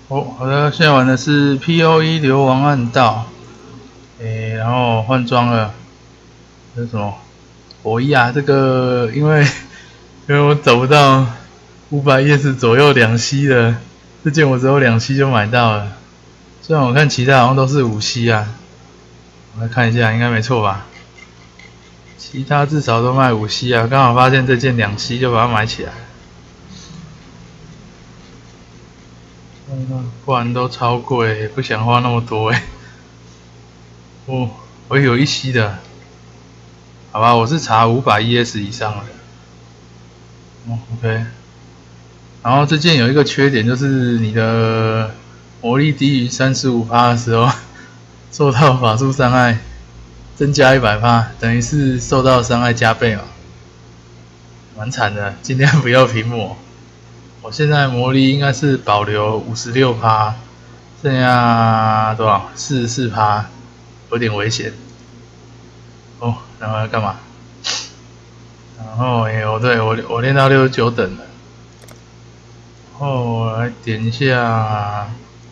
好的，现在玩的是 POE 流亡暗道，然后换装了，这是什么？火翼啊，这个因为我找不到500ES左右2C的，这件我只有2C就买到了。虽然我看其他好像都是5C啊，我来看一下，应该没错吧？其他至少都卖5C啊，刚好发现这件2C就把它买起来。不然都超贵，不想花那么多我有1C的，好吧，我是查500ES以上的。OK。然后这件有一个缺点，就是你的魔力低于35%的时候，受到法术伤害增加100%，等于是受到伤害加倍嘛，蛮惨的。尽量不要平魔。我现在魔力应该是保留56%，剩下多少？44%，有点危险。然后要干嘛？然后对我练到69等了。然后我来点一下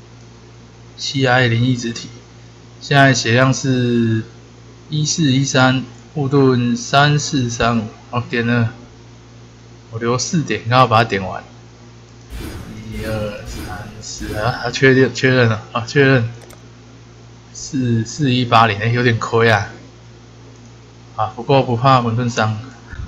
7i 灵异之体，现在血量是1413，护盾3435。点了，我留4点，刚好把它点完。1、2、3、4啊，确认了啊，确认4180，有点亏啊。不过不怕混沌伤。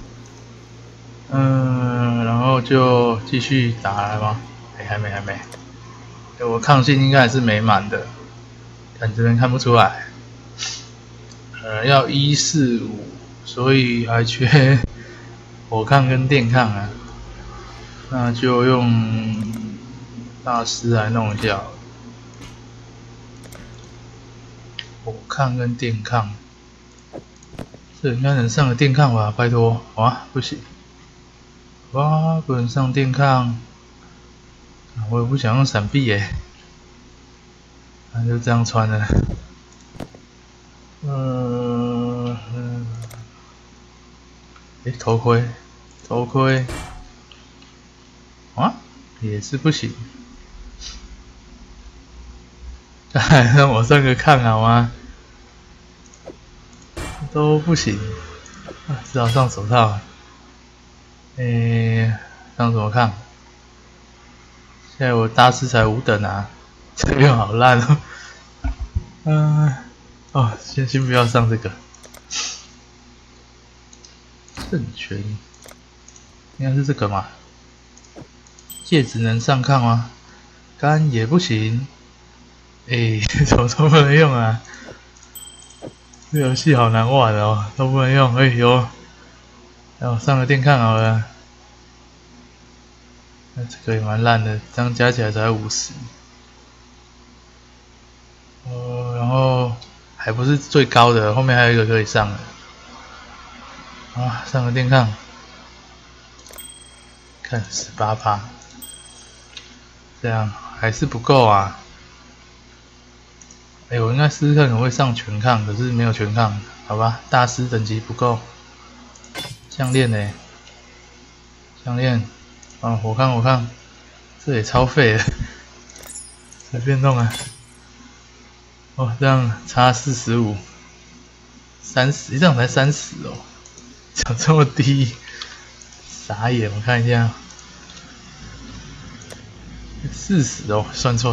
然后就继续打了吗？还没。我抗性应该还是没满的，看这边看不出来。要145，所以还缺火抗跟电抗啊。那就用大师来弄一下，火抗跟电抗，这应该能上个电抗吧？拜托，不行，不能上电抗，我也不想用闪避那就这样穿了。头盔，也是不行。让我上个抗好吗？都不行，只好上手套。上什么抗？现在我大师才5等啊，这边好烂先不要上这个。圣拳应该是这个嘛？戒指能上抗吗？杆也不行。怎么都不能用啊？这游戏好难玩哦，都不能用。我上个电抗好了。那这个也蛮烂的，这样加起来才50。然后还不是最高的，后面还有一个可以上的。上个电抗，看18%，这样还是不够啊。我应该试试看可不可以上全抗，可是没有全抗，好吧，大师等级不够。项链呢？项链，火抗，这也超废的，随便弄啊。这样差45，30，这样才30哦，怎么这么低？傻眼，我看一下，40哦，算错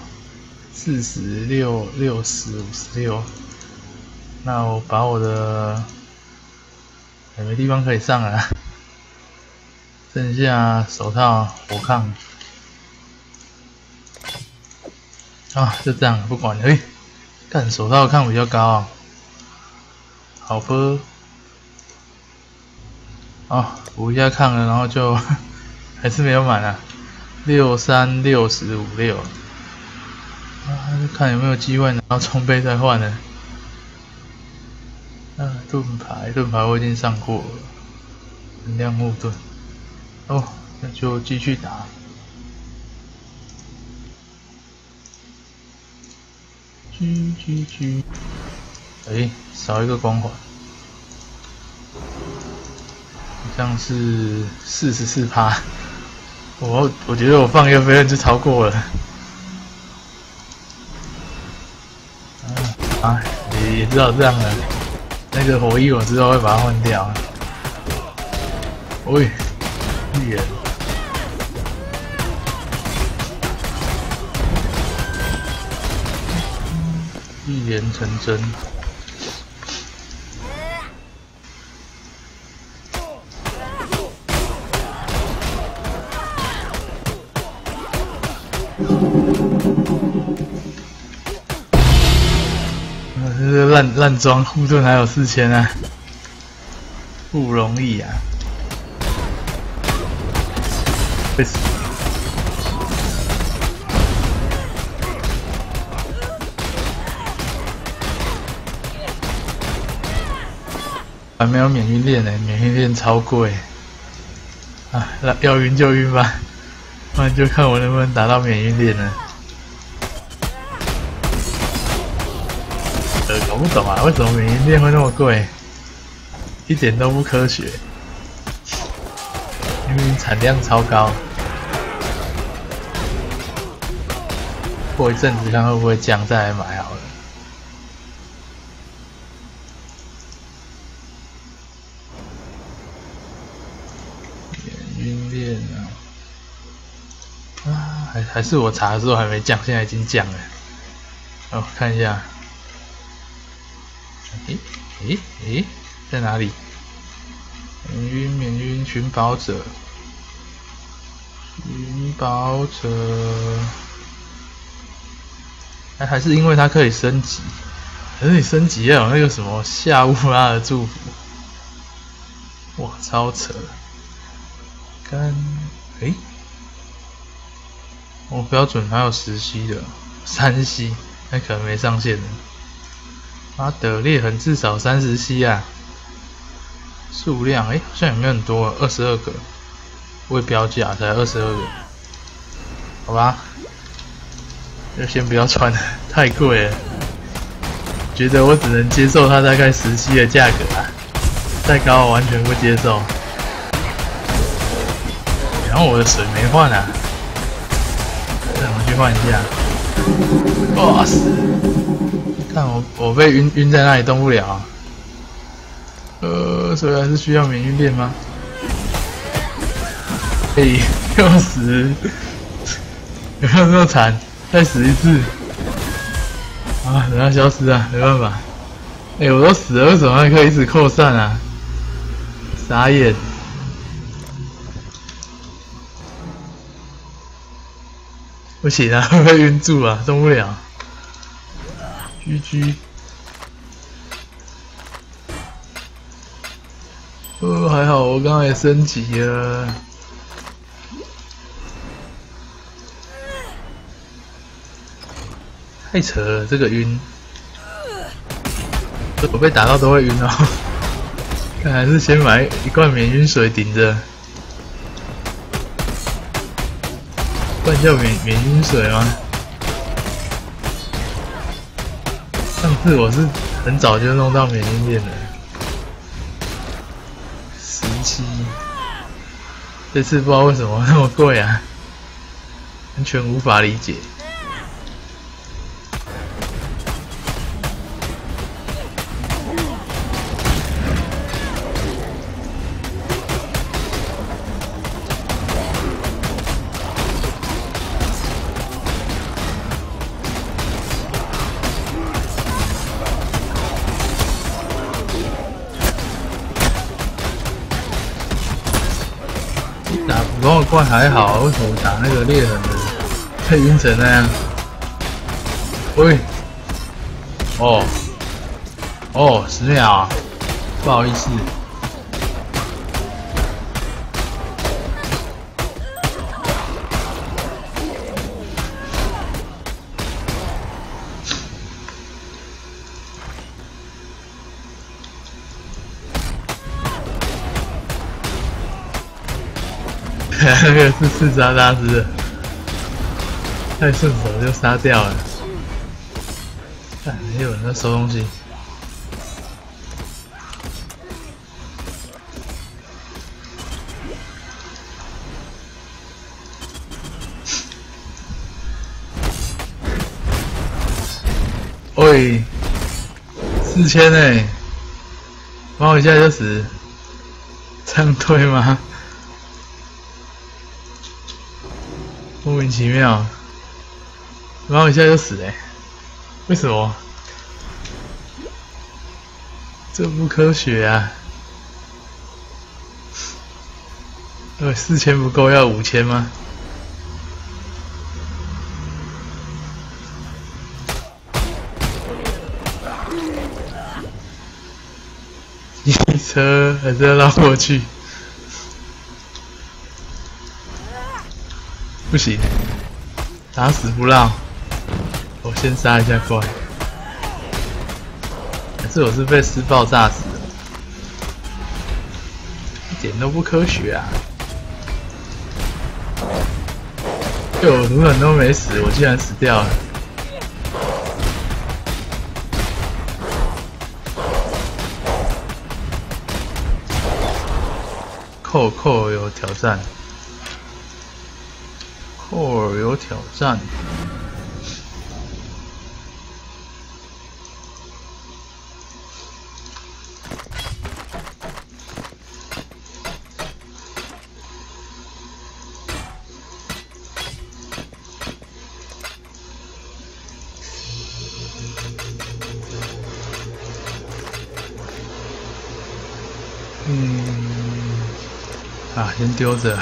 ，46、60、56。那我把我的没地方可以上了，剩下手套、火抗。就这样，不管了。干手套抗比较高好吧。补一下抗了，然后就还是没有满啊。63、60、56。看有没有机会拿到装备再换呢。盾牌我已经上过了，能量护盾。那就继续打。GGG。少一个光环，这样是44%。我觉得我放一个飞刃就超过了。 啊，也知道这样的，那个火翼我之后会把它换掉。喂，预言，预言成真。这个烂装护盾还有4000啊，不容易啊！会死！还没有免晕链呢，免晕链超贵啊！要晕就晕吧，不然就看我能不能达到免晕链了。搞不懂啊，为什么免晕链会那么贵？一点都不科学。明明产量超高，过一阵子看会不会降，再来买好了。免晕链啊，还是我查的时候还没降，现在已经降了。哦，看一下。诶，在哪里？免晕，寻宝者，还是因为它可以升级，可是你升级要有那个什么夏乌拉的祝福，哇，超扯！我标准还有10C的，3C， 那可能没上线了。妈的，裂痕至少30C 啊！数量好像也没有很多，22个，未标价才22个，好吧，就先不要穿了，太贵了。觉得我只能接受它大概17的价格啊，再高我完全不接受。然后我的水没换啊，让我去换一下。哇塞！看我被晕在那里动不了啊。所以还是需要免晕链吗？又死！有没有那么惨？再死一次！啊，等它消失啊，没办法。我都死了，为什么还可以一直扩散啊？傻眼！不行啊，会被晕住啊，动不了。GG。还好我刚刚也升级了。太扯了，这个晕，我被打到都会晕哦。看还是先买一罐免晕水顶着，不然叫免晕水吗？上次我是很早就弄到免晕链了。17，这次不知道为什么那么贵啊，完全无法理解。打普通的怪还好，为什么打那个猎人的会晕成那样？喂，10秒啊，不好意思。那个是刺杀大师的，太顺手就杀掉了。看，还有人在收东西。喂， 4000哎，猫一下就死，这样对吗？莫名其妙，猫一下就死哎，为什么？这不科学啊！4000不够，要5000吗？机车还是要绕过去？不行，打死不绕。我先杀一下怪。还是我是被施暴炸死的？一点都不科学啊！就我卢人都没死，我竟然死掉了。扣有挑战，扣有挑战。先丢着。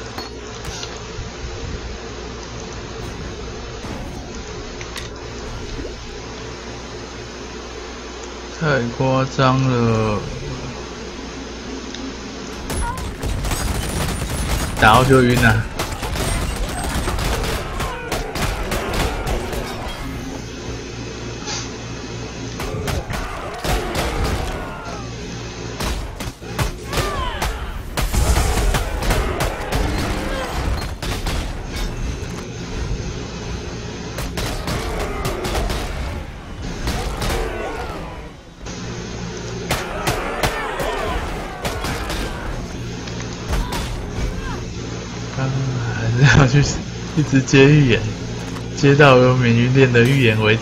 太夸张了，打到就晕了。还是要去一直接预言，接到有免于链的预言为止。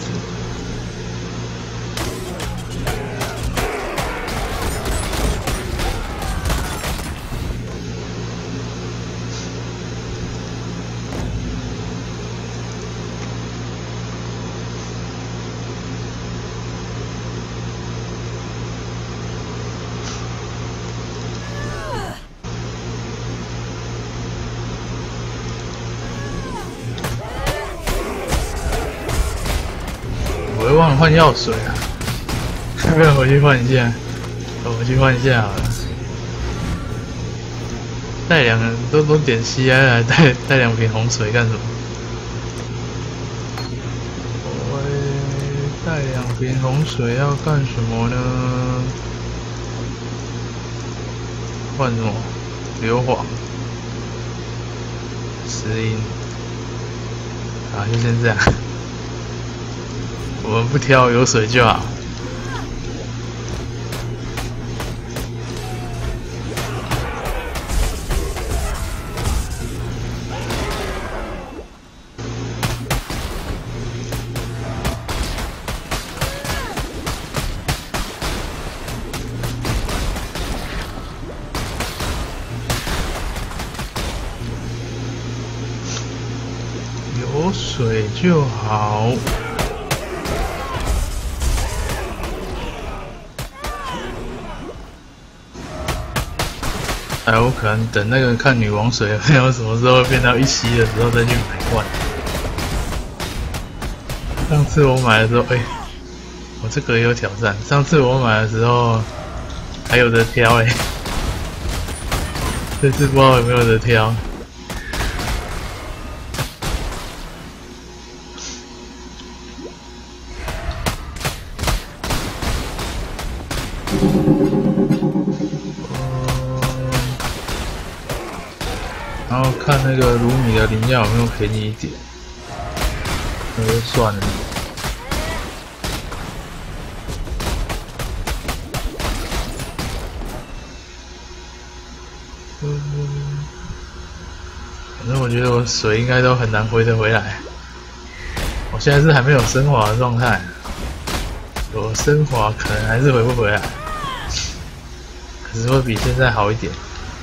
我会忘了换药水啊！要不要回去换一下？我回去换一下好了。带两个都点 CI 来带2瓶红水干什么？我带2瓶红水要干什么呢？换什么？硫磺、石英。好，就先这样。我们不挑，有水就好。有水就好。哎，我可能等那个看女王水有没有什么时候变到1吸的时候再去买换。上次我买的时候，我这个也有挑战。上次我买的时候还有得挑这次不知道有没有得挑。然后看那个卢米的灵药有没有便宜一点，那就算了。反正我觉得我水应该都很难回得回来。我现在是还没有升华的状态， 有升华可能还是回不回来，可是会比现在好一点。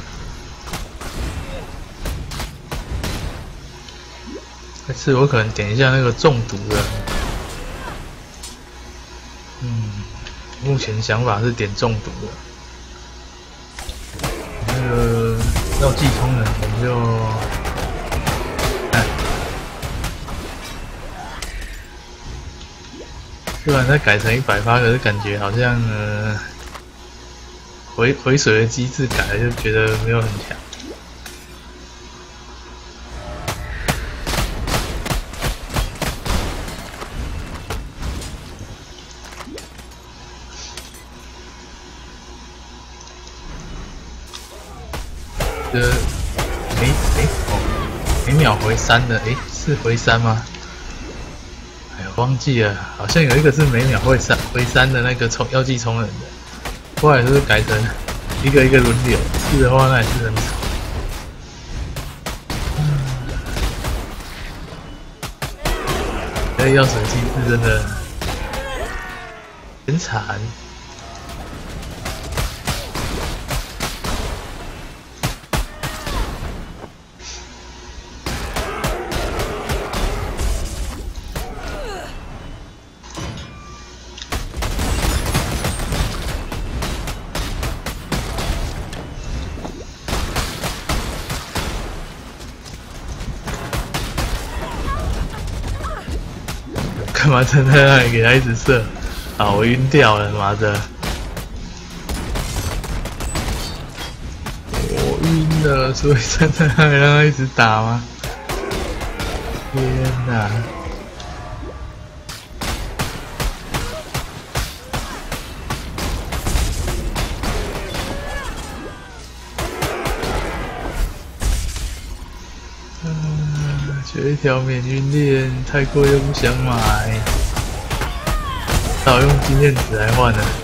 这次我可能点一下那个中毒的，目前想法是点中毒的。那个药剂通人我们就，虽然它改成100%，可是感觉好像回水的机制改了，就觉得没有很强。每秒回3的，是回3吗？哎呀，忘记了，好像有一个是每秒回3的那个药剂冲人的，后来是改成一个一个轮流，是的话那也是很吵。这药水机制真的很惨。干嘛站在那里给他一直射？啊，我晕掉了，妈的！我晕了，所以站在那里让他一直打吗？天哪！缺一条免晕链，太贵又不想买，只好用经验值来换了。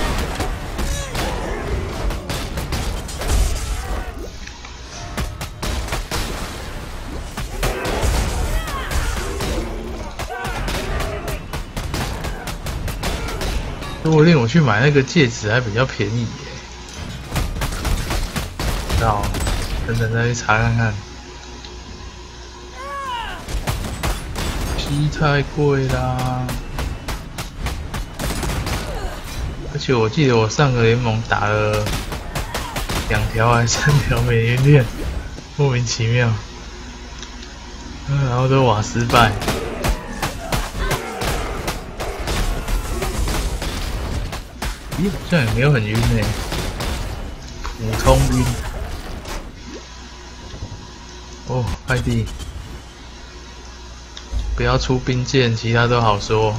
如果令我去买那个戒指，还比较便宜耶。不知道，等等再去查看看。太贵啦！而且我记得我上个联盟打了2条还是3条免晕链，莫名其妙。然后都瓦失败。咦，好像也没有很晕诶，普通晕。哦，快递。不要出兵剑，其他都好说。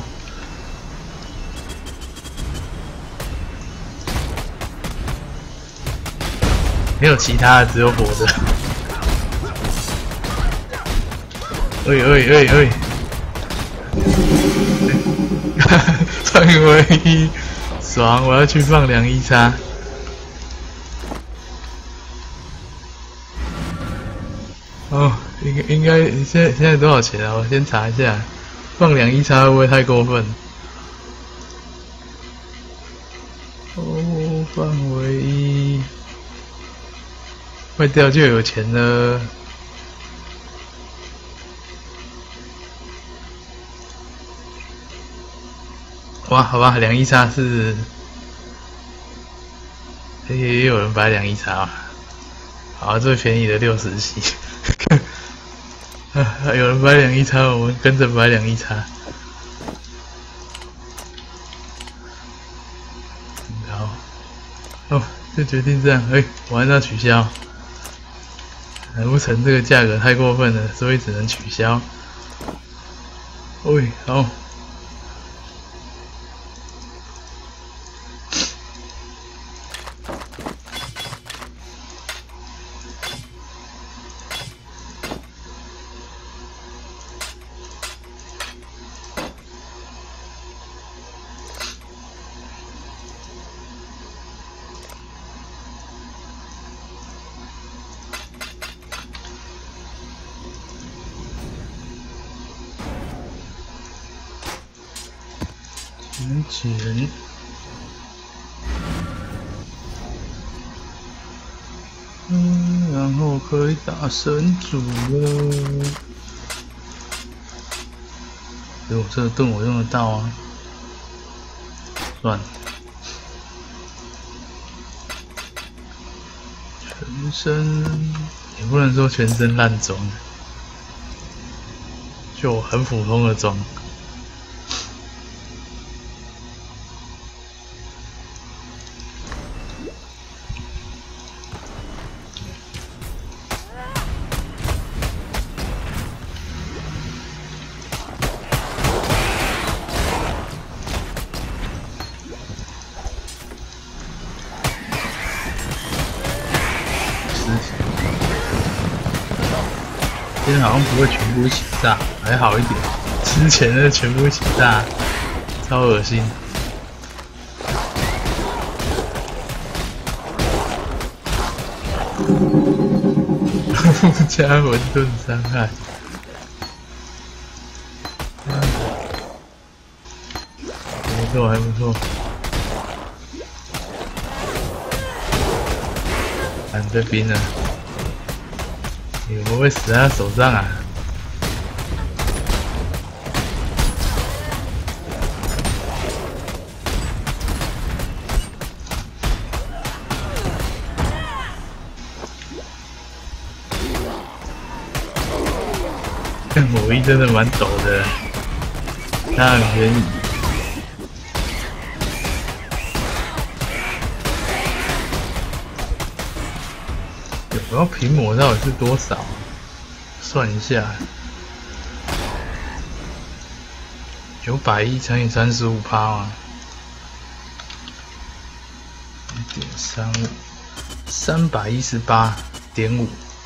没有其他的，只有活着。喂！范围1，爽！我要去放2E叉。哦。应该现在多少钱啊？我先查一下，放2E叉会不会太过分？哦，范围1，坏掉就有钱了。哇，好吧，2E叉是，也有人摆2E叉啊。好，最便宜的60系。有人摆2E叉，我们跟着摆2E叉。好，哦，就决定这样。我按照取消。难不成这个价格太过分了，所以只能取消？好。 钱，然后可以打神主了。我这个盾我用得到啊，算了。全身也不能说全身烂装，就很普通的装。今天好像不会全部一起炸，还好一点。之前的全部一起炸，超恶心。加混沌伤害，还不错，还不错。蓝这兵呢？你会不会死在他手上啊？这魔衣真的蛮陡的，它很便宜。然后屏幕到底是多少？算一下，910乘以35%嘛，1.35，318.5，319。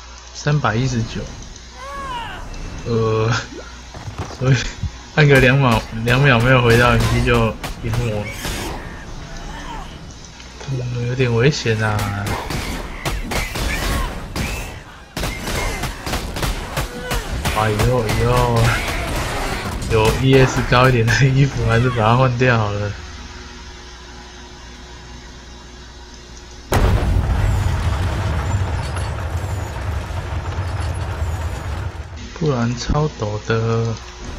所以按个2秒没有回到 MP 就屏幕，有点危险啊。以后有 ES 高一点的衣服，还是把它换掉好了。不然超陡的。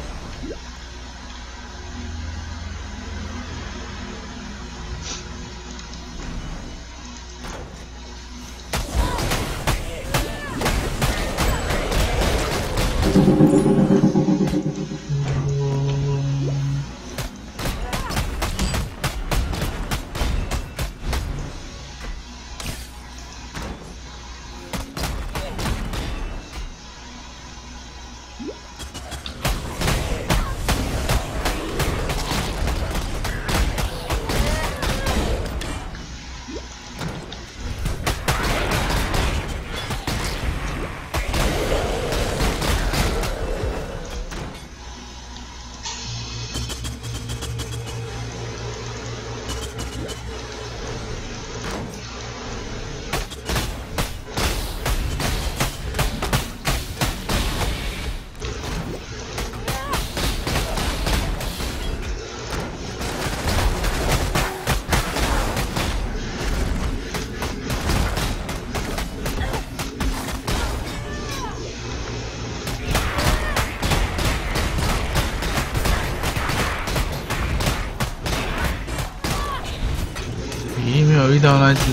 咦，没有遇到那只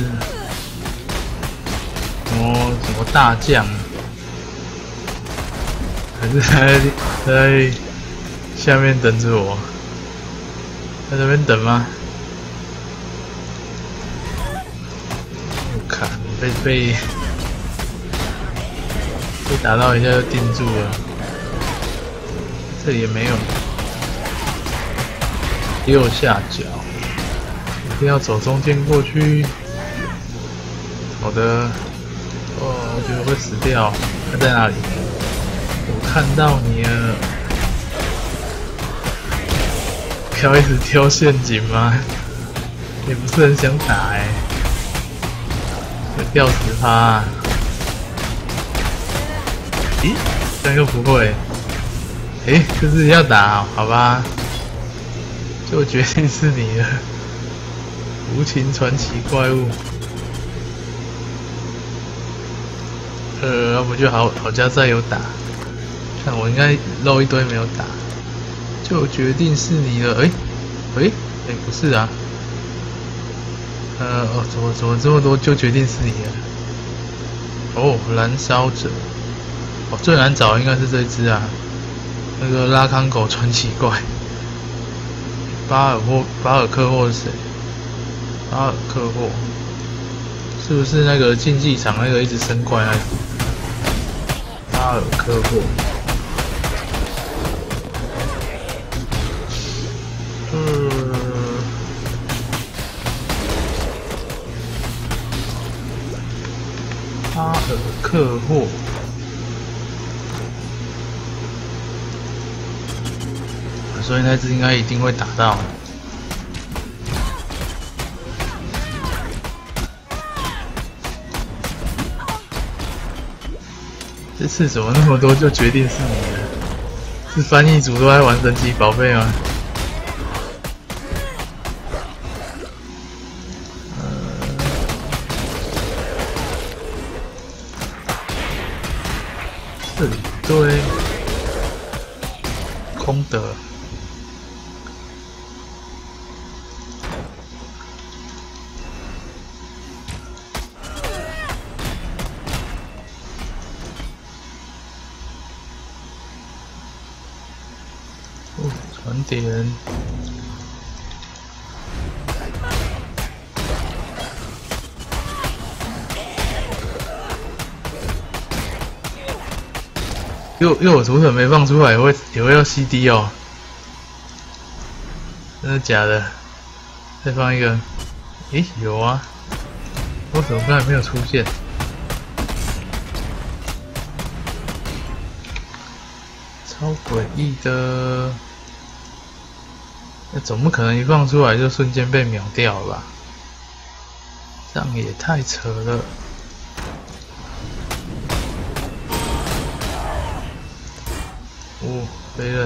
什么大将，还是在下面等着我，在这边等吗？我看被打到一下就定住了，这里也没有，右下角。一定要走中间过去。好的。我觉得会死掉。他在哪里？我看到你了。要一直挑陷阱吗？也不是很想打会掉10%啊。咦？这样又不会。这是要打好吧？ 就决定是你了。无情传奇怪物。要不就好加赛有打，看我应该漏一堆没有打，就决定是你了。不是啊。怎么这么多就决定是你了？哦，燃烧者。哦，最难找应该是这只啊，那个拉康狗传奇怪。巴尔科霍是谁？巴尔科霍是不是那个竞技场那个一直生怪那个？巴尔科霍。巴尔科霍。所以那只应该一定会打到。这次怎么那么多就决定是你了？是翻译组都在玩神奇宝贝吗？这里对，空的。传点。又我图腾没放出来，也会要 CD 哦。真的假的？再放一个。有啊。为什么刚才没有出现？超诡异的。那总不可能一放出来就瞬间被秒掉了吧？这样也太扯了。飞刃。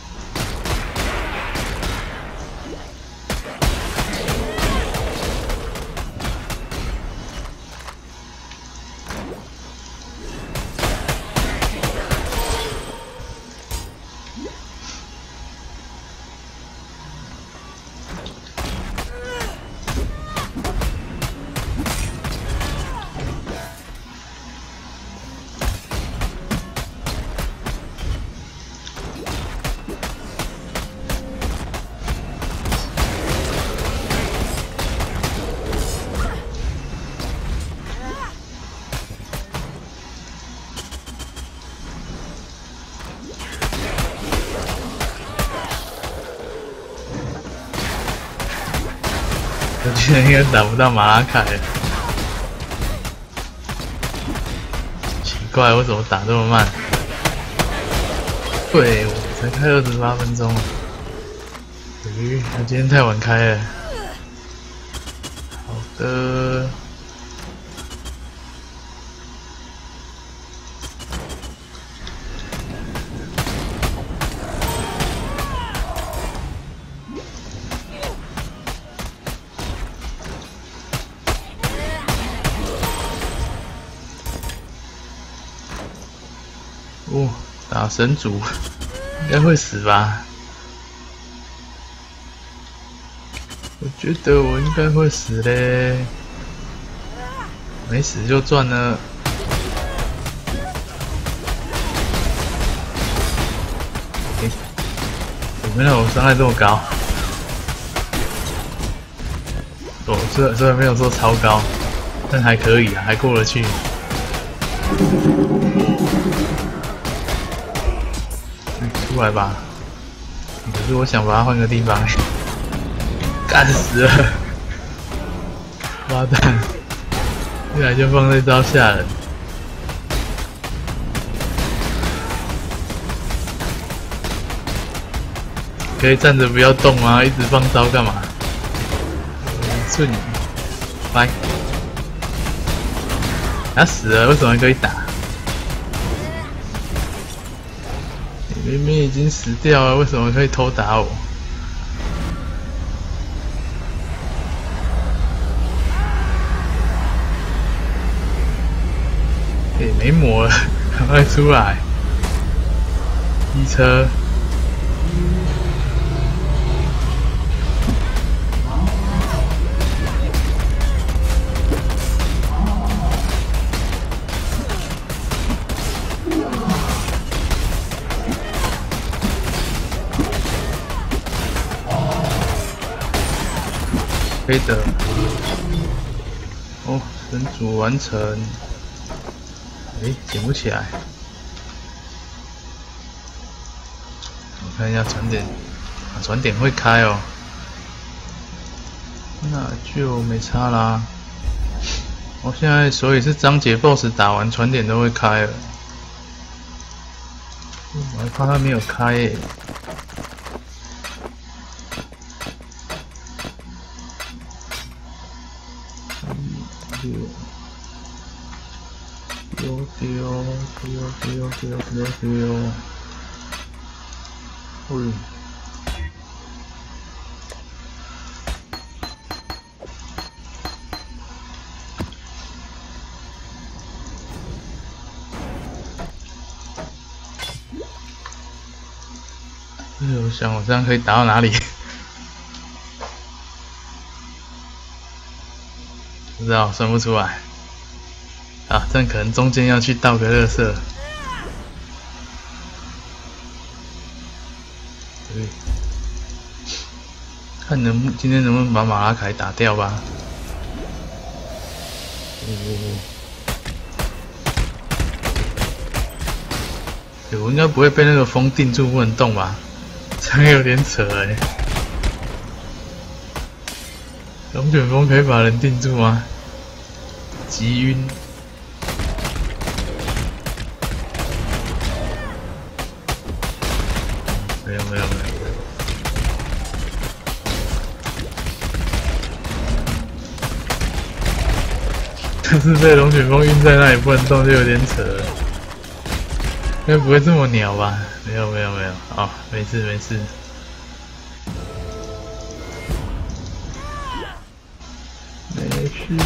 我居然应该打不到马拉凯，奇怪，为什么打这么慢？对，我才开28分钟。我今天太晚开了。好的。打神族应该会死吧？我觉得我应该会死嘞，没死就赚了。原来我伤害这么高。虽然没有说超高，但还可以啊，还过得去。出来吧！可是我想把它换个地方，干死了！妈蛋！一来就放这招吓人。可以站着不要动吗？一直放招干嘛？瞬移，来！他死了，为什么可以打？明明已经死掉了，为什么可以偷打我？ 没魔了，赶快出来！机车。可以的。哦，神组完成。捡不起来。我看一下船点，船点会开哦。那就没差啦。我现在所以是章节 BOSS 打完船点都会开了。我还怕它没有开耶。丢！喂！我想我这样可以打到哪里？不知道，算不出来。啊，这样可能中间要去倒个垃圾。对，看今天能不能把马拉凯打掉吧。我应该不会被那个风定住，不能动吧？这样有点扯欸。龙卷风可以把人定住吗？极晕。没有。就是被龙卷风晕在那里不能动，就有点扯了。应该不会这么鸟吧？没有。哦，没事。没事。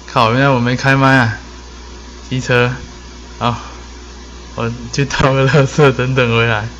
靠，原来我没开麦啊！机车，好，我去倒个垃圾，等等回来。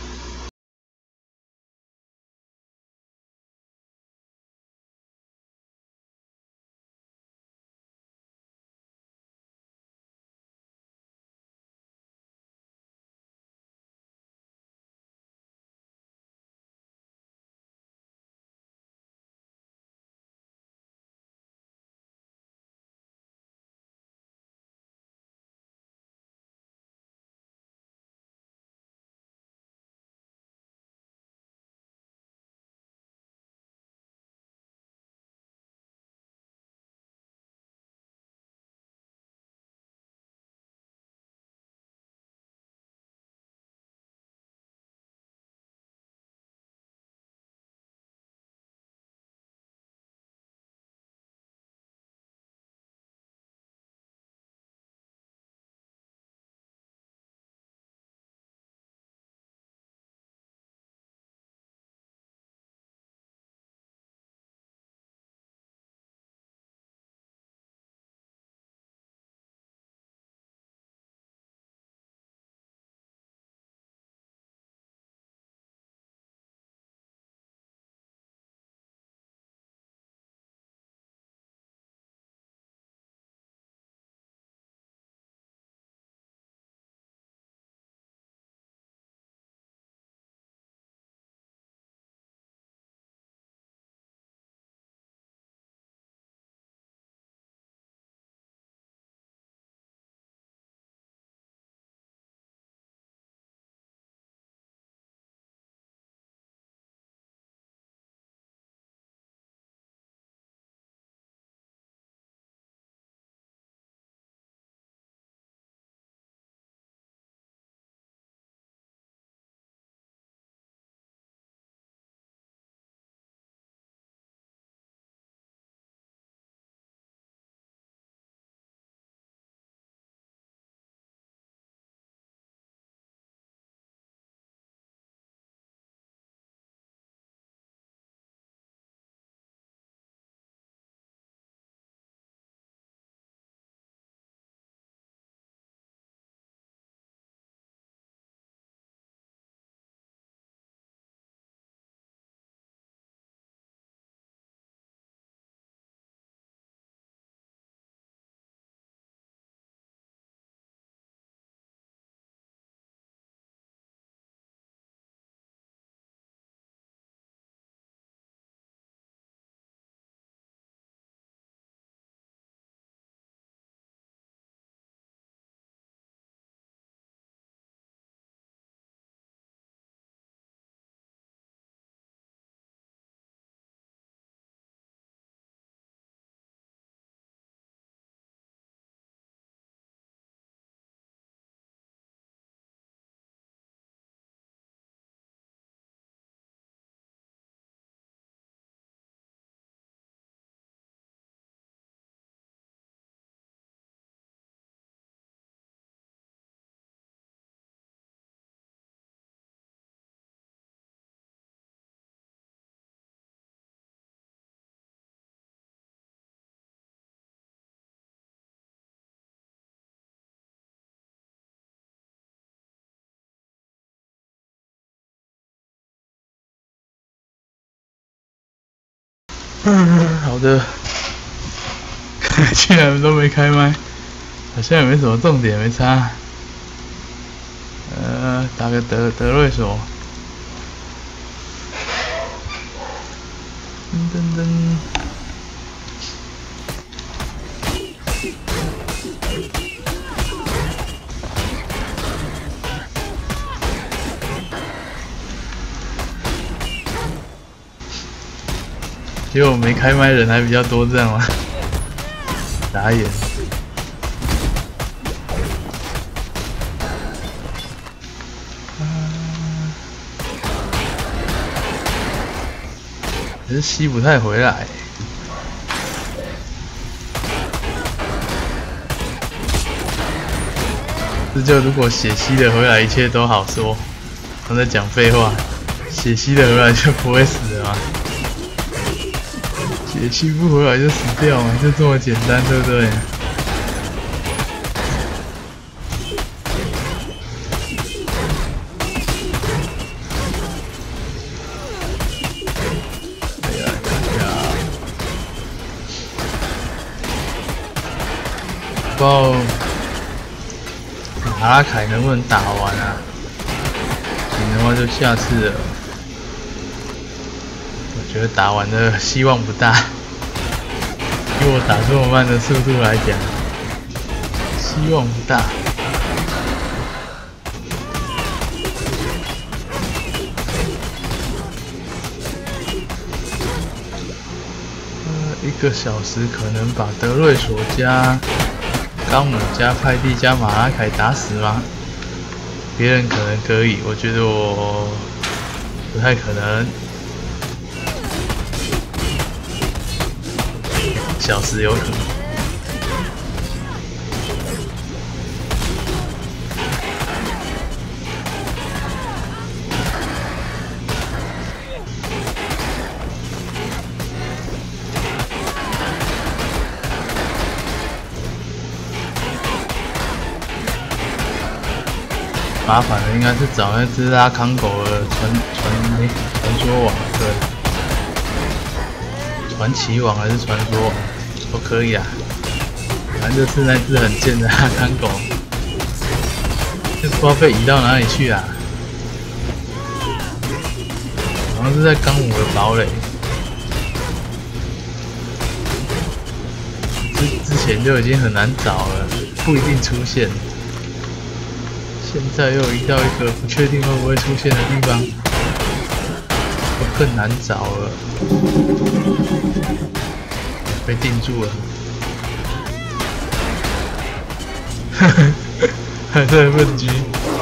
好的，竟然都没开麦，好像也没什么重点，没差。打个德瑞索，噔噔噔。结果没开麦人还比较多，这样吗？打眼。可是吸不太回来。这就如果血吸的回来，一切都好说。我在讲废话，血吸的回来就不会死了吗？ 血吸不回来就死掉嘛，就这么简单，对不对？不知道马拉凯能不能打完啊？行的话就下次了。我觉得打完的希望不大，以我打这么慢的速度来讲，希望不大。1个小时可能把德瑞索加冈姆加派蒂加马拉凯打死吗？别人可能可以，我觉得我不太可能。2小时有可能。麻烦的应该是找那只拉康狗的传说网，对，传奇网还是传说网都可以啊。反正就是那只很贱的拉康狗，就不知道被移到哪里去啊。好像是在冈姆的堡垒，之前就已经很难找了，不一定出现。现在又移到一个不确定会不会出现的地方，就更难找了。被定住了，还在问局。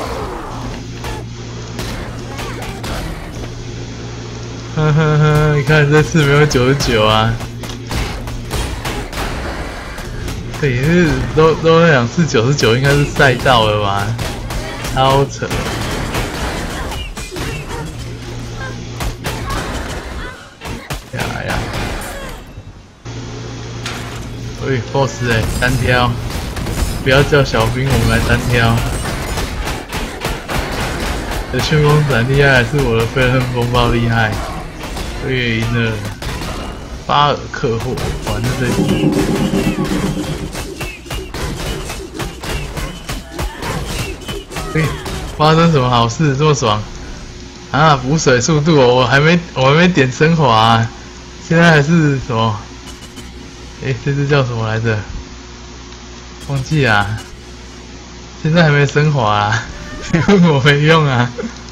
哈哈哈！你看这次没有99啊，对，是都那2次99应该是赛道了吧？超扯！呀！喂 ，boss 单挑，不要叫小兵，我们来单挑。这旋风斩厉害还是我的飞刃风暴厉害？我也赢了。巴尔克霍，玩的这题。发生什么好事这么爽啊？补水速度哦，我还没点升华啊，现在还是什么？这只叫什么来着？忘记啊，现在还没升华啊，你问我没用啊。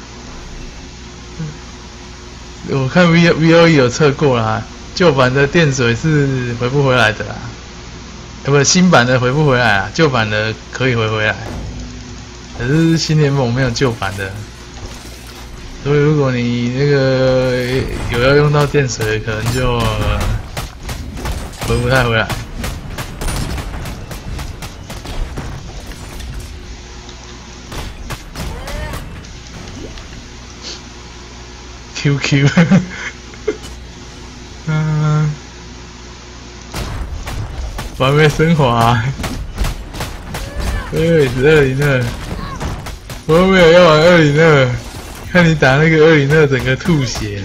我看 VOE 有测过啦，旧版的电水是回不回来的啦，不，新版的回不回来啊，旧版的可以回来。可是新联盟没有旧版的，所以如果你那个有要用到电水，可能就回不太回来。QQ， 我还没升华，202。我又没有要玩202，看你打那个202，整个吐血。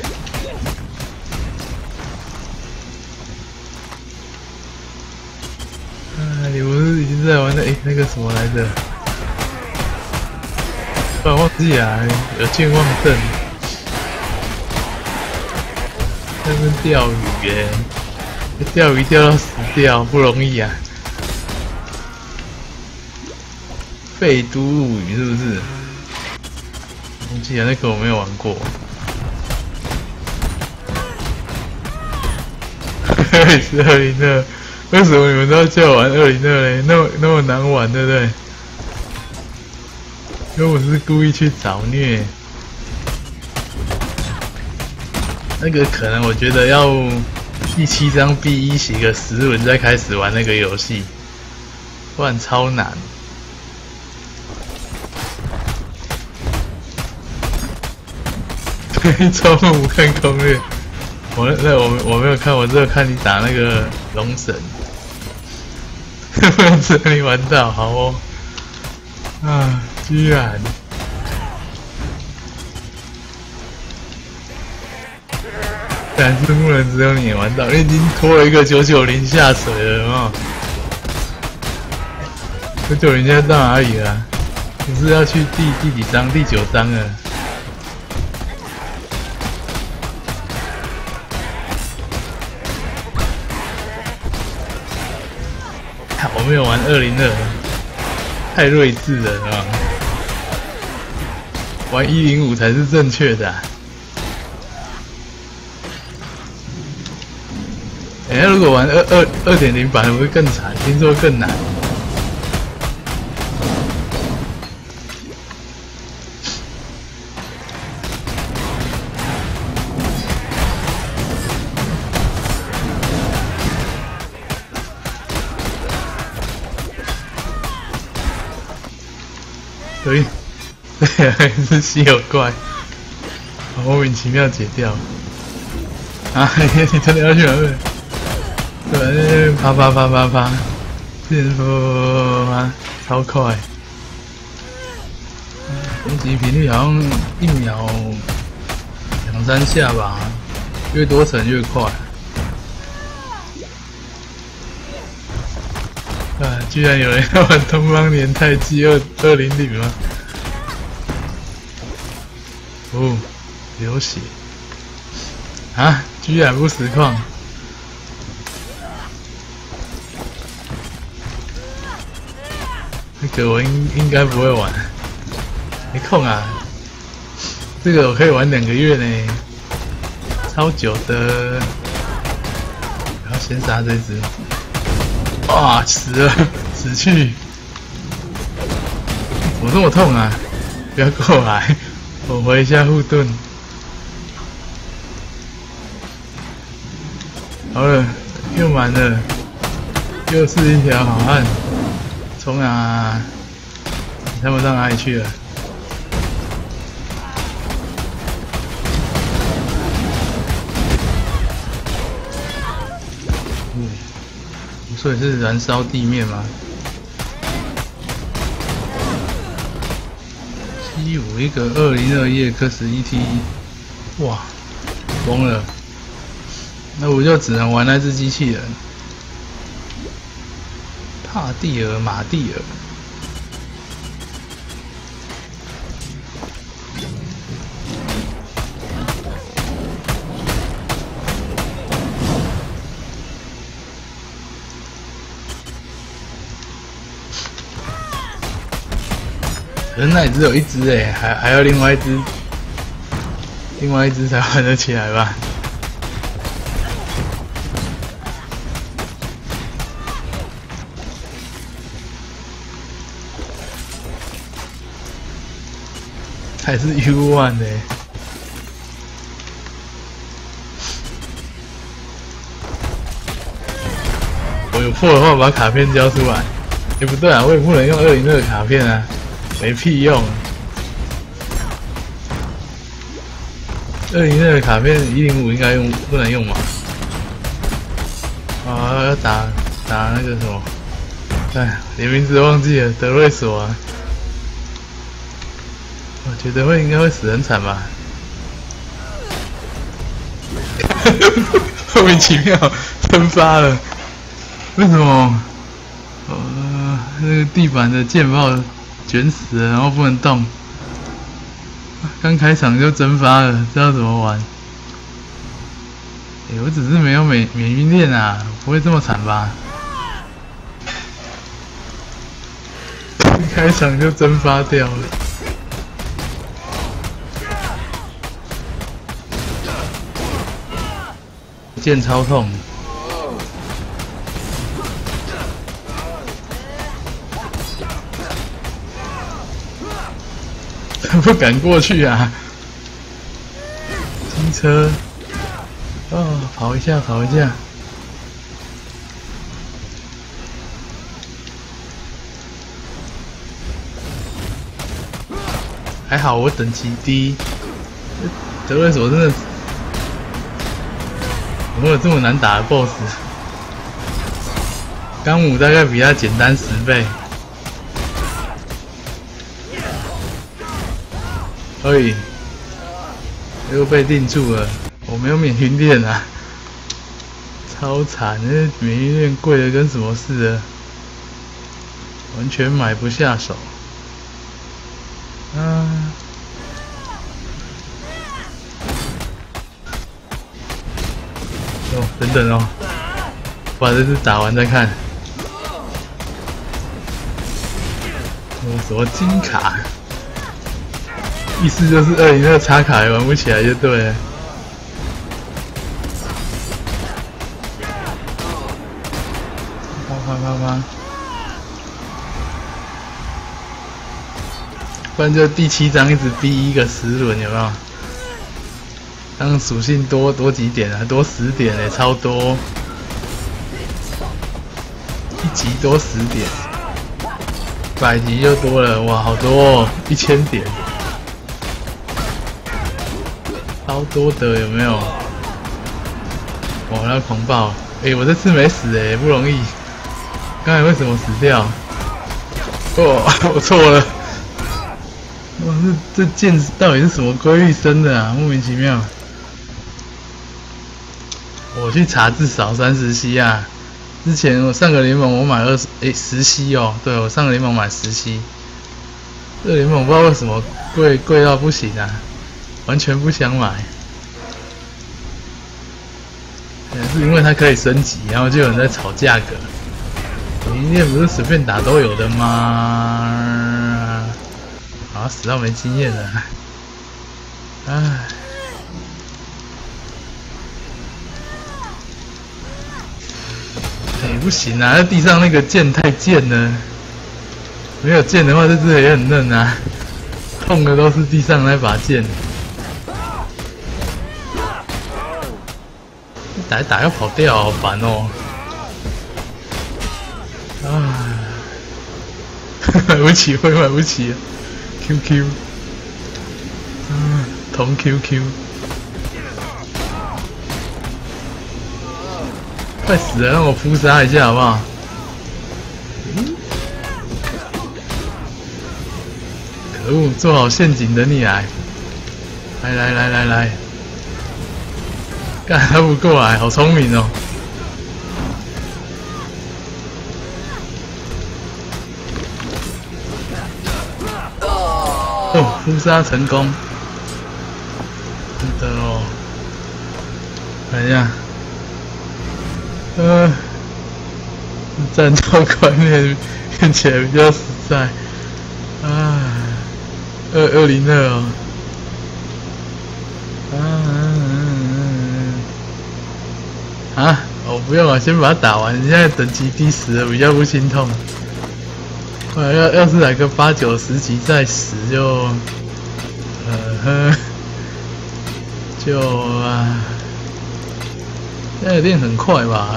你不是已经在玩那个什么来着？突然忘记啊，有健忘症。在那边钓鱼耶，钓鱼钓到死掉不容易啊。废都物语是不是？忘记了那个我没有玩过。202，为什么你们都要叫我玩202嘞？那么难玩，对不对？因为我是故意去找虐。那个可能我觉得要第7章 B1 写个10轮再开始玩那个游戏，不然超难。中午看攻略， 我没有看，我只有看你打那个龙神，只有你玩到好哦。啊，居然！但是不能只有你玩到，你已经拖了一个990下水了嘛？990现在到哪里了？你是要去第几章？第9章了。我没有玩202，太睿智了，是吧？玩105才是正确的、啊。如果玩2.0版会更惨，听说更难。对，是稀有怪，莫名其妙解掉。啊，你真的要去哪里？对，啪啪啪啪啪，超快。攻击频率好像1秒2、3下吧，越多层越快。啊！居然有人要玩东方年代记200吗？哦，流血啊！居然不实况。这个我应该不会玩，没空啊。这个我可以玩2个月呢，超久的。然后先杀这只。哇，死了，死去！怎么这么痛啊？不要过来，我回一下护盾。好了，又满了，又是一条好汉。冲啊！他们到哪里去了？所以是燃烧地面吗？75一个202叶克11T，哇，疯了！那我就只能玩那只机器人。帕蒂尔马蒂尔，可是那也只有一只哎，还要另外一只才玩得起来吧？还是 U1 呢？我有破的话，把卡片交出来。也不对啊，我也不能用202卡片啊，没屁用。202卡片105应该不能用嘛？啊，要打那个什么？哎，连名字忘记了，德瑞索啊。我觉得应该会死很惨吧，莫名其妙喷发了，为什么？那个地板的键炮卷死了，然后不能动，刚开场就蒸发了，知道怎么玩？我只是没有免晕链啊，不会这么惨吧？一开场就蒸发掉了。剑超痛，不敢过去啊！机车，哦，跑一下，跑一下。还好我等级低，德瑞索真的怎么有这么难打的 BOSS？ 钢姆大概比他简单10倍。哎，又被定住了，我没有免运链啊，超惨！那免运链贵的跟什么似的，完全买不下手。啊！哦，等等哦，把这次打完再看。哦，什么金卡？意思就是202插卡也玩不起来就对了。啪！不然就第7章一直逼一个10轮，有没有？让属性多几点啊，多10点欸，超多！一集多10点，100集就多了，哇，好多哦，1000点。超多的有没有？哇，那狂暴！我这次没死不容易。刚才为什么死掉？哦，我错了。哇，这剑到底是什么规律生的啊？莫名其妙。我去查，至少30C啊。之前我上个联盟我买10C哦，对我上个联盟买10C。这联盟不知道为什么贵到不行啊。完全不想买，是因为它可以升级，然后就有人在吵价格。你也不是随便打都有的吗？啊，死到没经验了，唉。不行啊，那地上那个剑太贱了，没有剑的话，这只也很嫩啊。痛的都是地上那把剑。打一打要跑掉，好烦哦！买不起，会买不起。QQ， 同 QQ， 快死了，让我扑杀一下好不好？可恶，做好陷阱等你来！来！干他不过来，好聪明哦！哦，扑杀成功！真的哦！看一下，战斗观念看起来比较实在。202哦。我不用了，先把它打完。现在等级低10了，比较不心痛。要是来个8、9、10级再死就，现在练很快吧？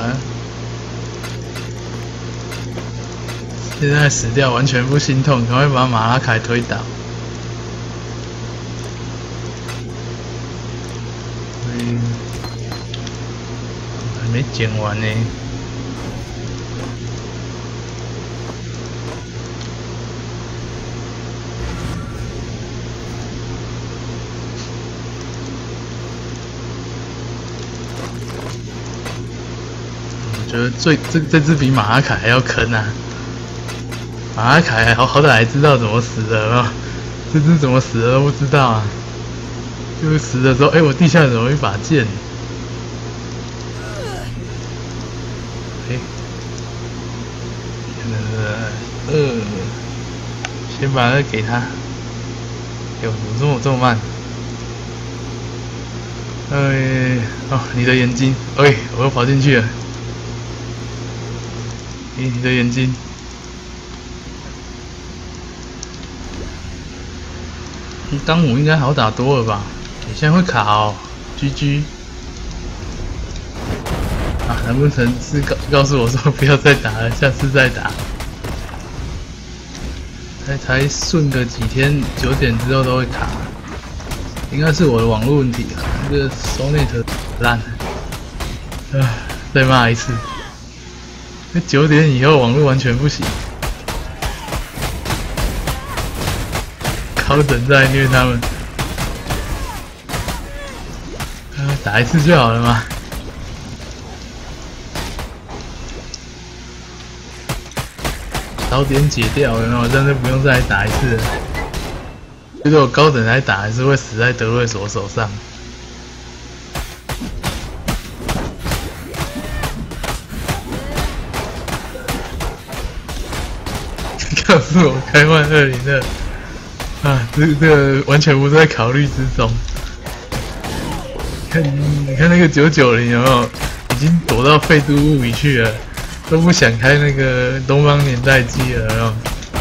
现在死掉完全不心痛，赶快把马拉凯推倒。没剪完呢。我觉得这只比马拉凯还要坑啊！马拉凯好歹还知道怎么死的啊，这只怎么死的都不知道啊！就是死的时候，我地下怎么有一把剑？先把那给他。怎么这么慢？你的眼睛，我又跑进去了。你的眼睛。钢姆应该好打多了吧？你现在会卡哦 ，GG。难不成是告诉我说不要再打了，下次再打？才顺个几天，9点之后都会卡，应该是我的网络问题啊，这个 Sonet 烂。 再骂一次。那9点以后网络完全不行，高等在虐他们。打一次就好了嘛。早点解掉，有没有？这样就不用再来打一次了。如果高等来打，还是会死在德瑞索手上。告诉我开换202啊！这个完全不在考虑之中。你看那个990有没有？已经躲到废都物语去了，都不想开那个东方年代机了，有没有？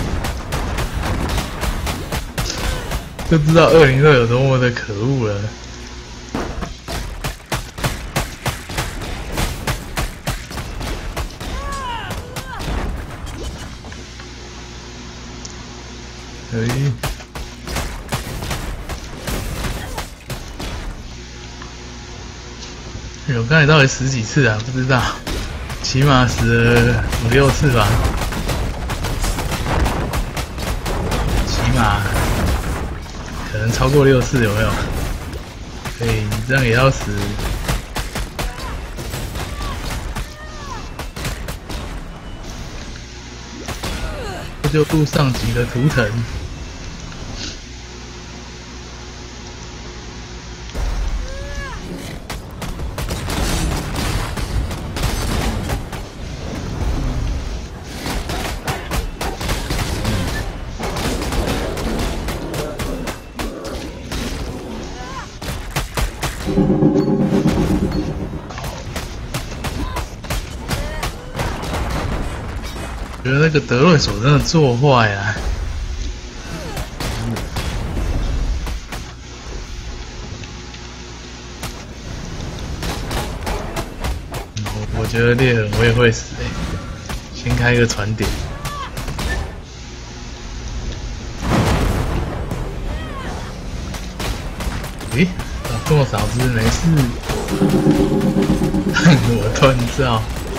就知道202有多么的可恶了。我刚才到底死几次啊？不知道，起码死了5、6次吧，起码可能超过6次，有没有？你这样也要死。这就录上集的图腾。觉得那个德瑞索真的做坏啊！我觉得猎人我也会死先开一个船点。诶，这么少只没事，我断照。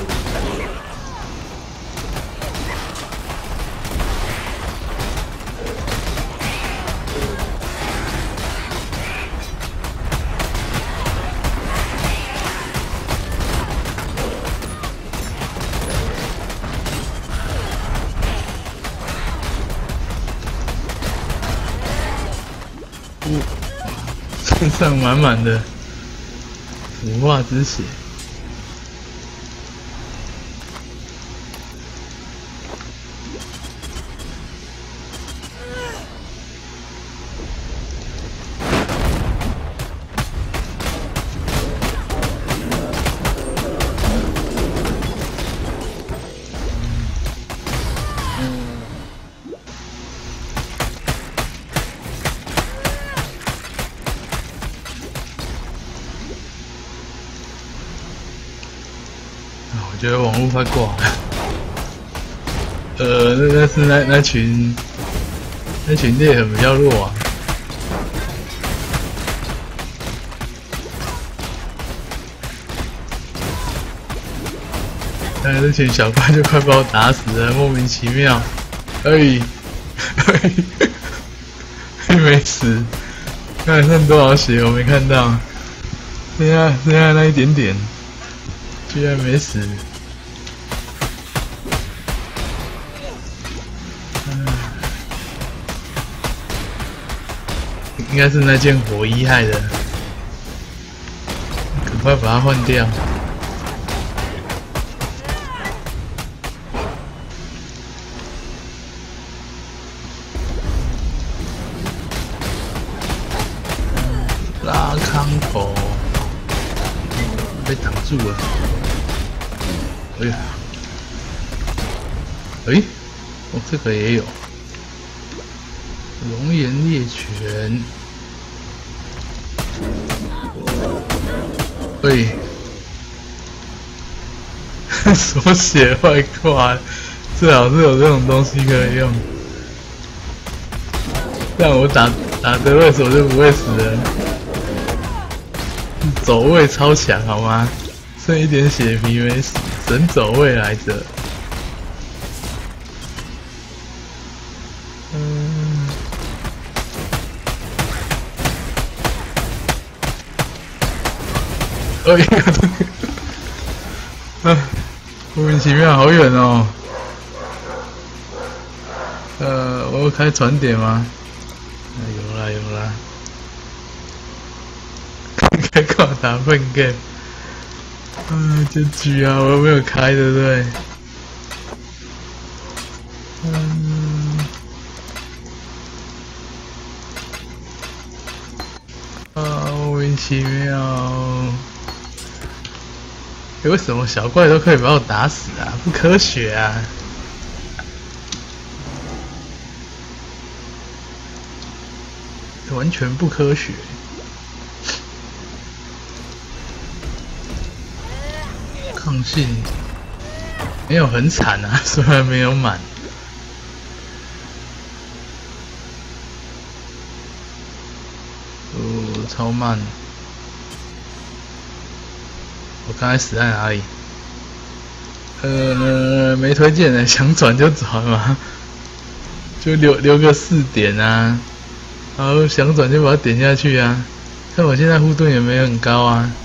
身上满满的腐化之血，我觉得网络快挂了。那是那群猎人比较弱啊。但是这群小怪就快把我打死了，莫名其妙。没死。看剩多少血我没看到，剩下那一点点。居然没死，应该是那件火衣害的，赶快把它换掉。拉康头被挡住了。哎呀，这个也有龙岩猎犬，手写外挂，最好是有这种东西可以用，这样我打德瑞索就不会死了，走位超强好吗？ 剩一点血皮没死，神走未来者。哎呀，莫名其妙，好远哦。我有开船点吗？有啦有啦。开挂打粪 game。结局啊，我又没有开，对不对？莫名其妙。为什么小怪都可以把我打死啊？不科学啊！完全不科学。抗性没有很惨啊，虽然没有满。超慢。我刚才死在哪里？没推荐的，想转就转嘛，就留个4点啊，然后想转就把它点下去啊。看我现在护盾也没很高啊。